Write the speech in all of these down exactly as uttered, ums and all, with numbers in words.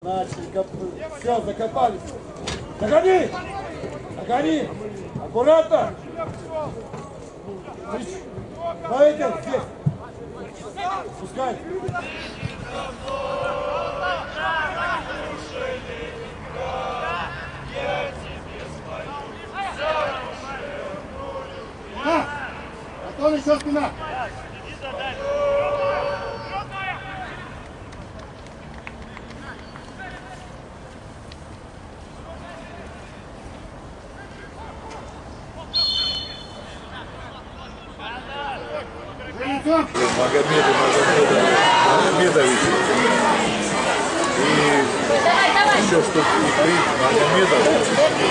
Начали, коп... все, закопались. Догони! Догони! Аккуратно! Давайте, здесь! Пускай! На! Готов еще спина! Магомеду Магомедовичу и еще штук три Магомедов.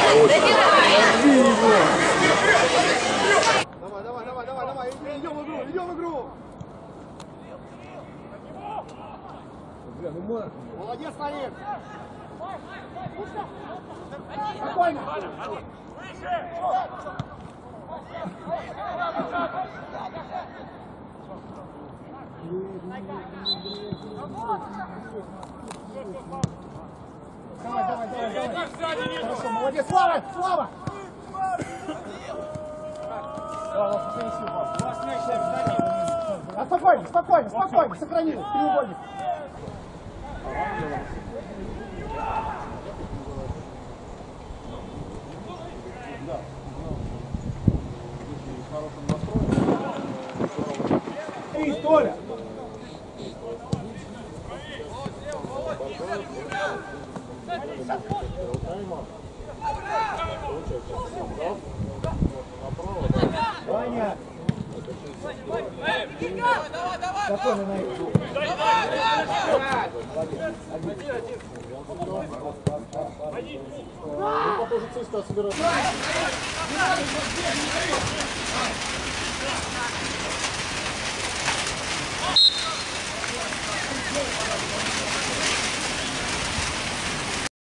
Давай, давай, давай, давай, давай, идем в игру, идем в игру. Молодец, Марин. Спокойно. Давай, давай, давай, давай. Хорошо, молодец, Слава, Слава. А спокойно, спокойно, спокойно, сохранил, треугольник. Три, Толя. Ваня. Спокойно на их. Один, один.